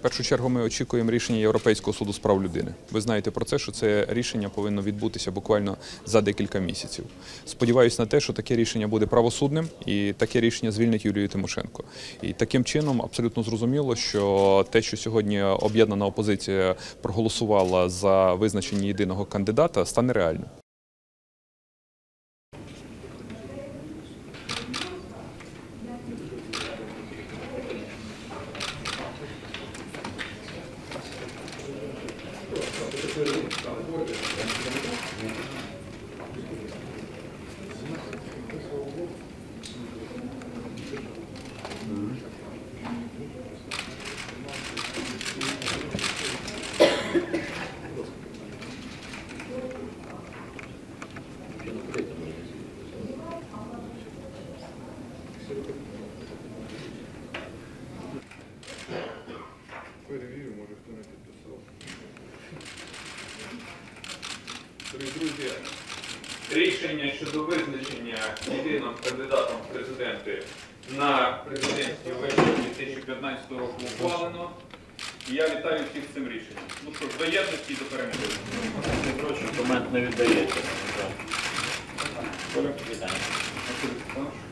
В першу чергу ми очікуємо рішення Європейського суду з прав людини. Ви знаєте про це, що це рішення повинно відбутися буквально за декілька місяців. Сподіваюсь на те, що таке рішення буде правосудним і таке рішення звільнить Юлію Тимошенко. І таким чином абсолютно зрозуміло, що те, що сьогодні об'єднана опозиція проголосувала за визначення єдиного кандидата, стане реальним. Перевірю, може хто не підписав. Друзі, рішення щодо визначення єдиним кандидатом в президенти на президентські вибори 2015 року ухвалено. І я вітаю всіх з цим рішенням. Ну що ж, до єдності і до перемоги. Документ не віддається. Вітаю.